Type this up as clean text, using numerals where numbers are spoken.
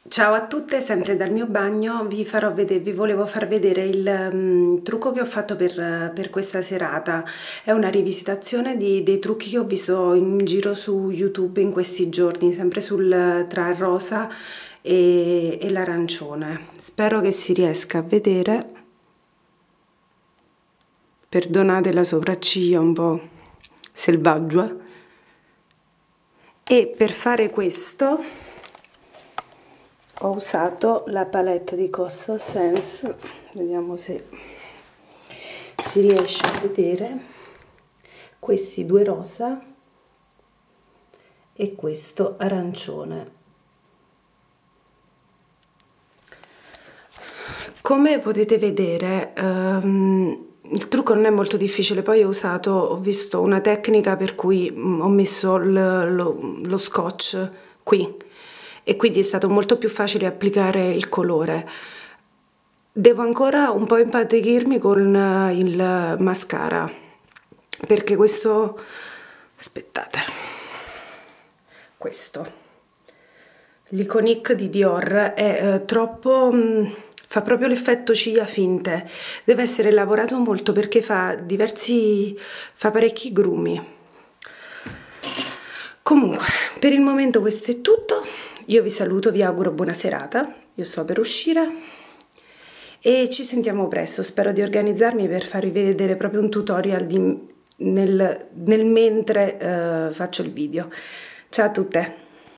Ciao a tutte, sempre dal mio bagno vi volevo far vedere il trucco che ho fatto per questa serata. È una rivisitazione dei trucchi che ho visto in giro su YouTube in questi giorni, sempre tra il rosa e l'arancione. Spero che si riesca a vedere. Perdonate la sopracciglia un po' selvaggia. E per fare questo ho usato la palette di Costa Sense, vediamo se si riesce a vedere, questi due rosa e questo arancione. Come potete vedere il trucco non è molto difficile, poi ho visto una tecnica per cui ho messo lo scotch qui e quindi è stato molto più facile applicare il colore. Devo ancora un po' impadronirmi con il mascara, perché questo, aspettate, questo, l'Iconic di Dior è troppo, fa proprio l'effetto ciglia finte, deve essere lavorato molto perché fa parecchi grumi. Comunque, per il momento questo è tutto. Io vi saluto, vi auguro buona serata, io sto per uscire e ci sentiamo presto. Spero di organizzarmi per farvi vedere proprio un tutorial nel mentre faccio il video. Ciao a tutte!